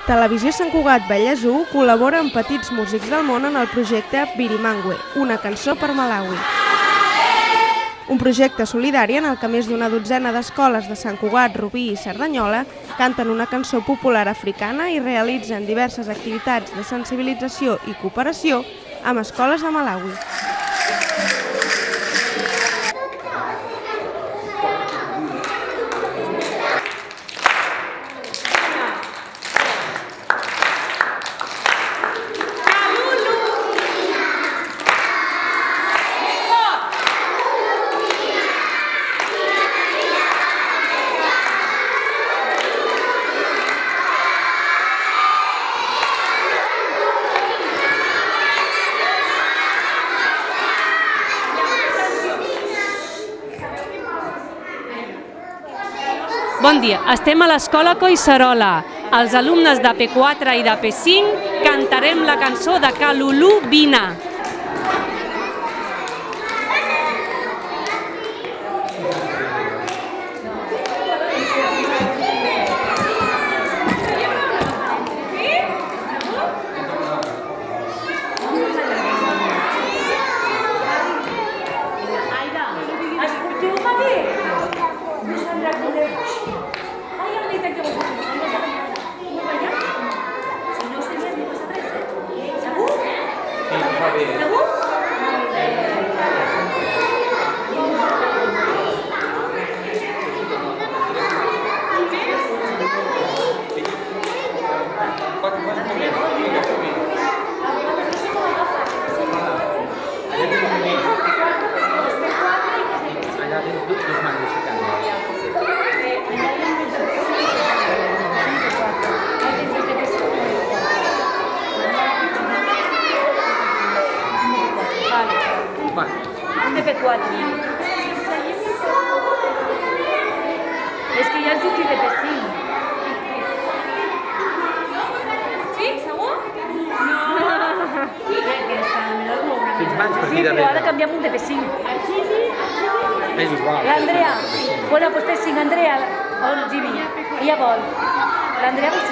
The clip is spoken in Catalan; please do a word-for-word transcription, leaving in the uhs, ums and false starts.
Televisió Sant Cugat Vallès u col·labora amb petits músics del món en el projecte Birimangwe, una cançó per Malawi. Un projecte solidari en el que més d'una dotzena d'escoles de Sant Cugat, Rubí i Cerdanyola canten una cançó popular africana i realitzen diverses activitats de sensibilització i cooperació amb escoles de Malawi. Bon dia, estem a l'escola Collserola. Els alumnes de P quatre i de P cinc cantarem la cançó de Kalulu Bina. Un de P quatre. És que ja han sortit de P cinc. Sí? Segur? No! Fins mans per Sí, aquí però darrere. ara canviem un de P cinc. És igual. L'Andrea. Bueno, doncs P cinc, Andrea. On, Jimmy? Ella vol. L'Andrea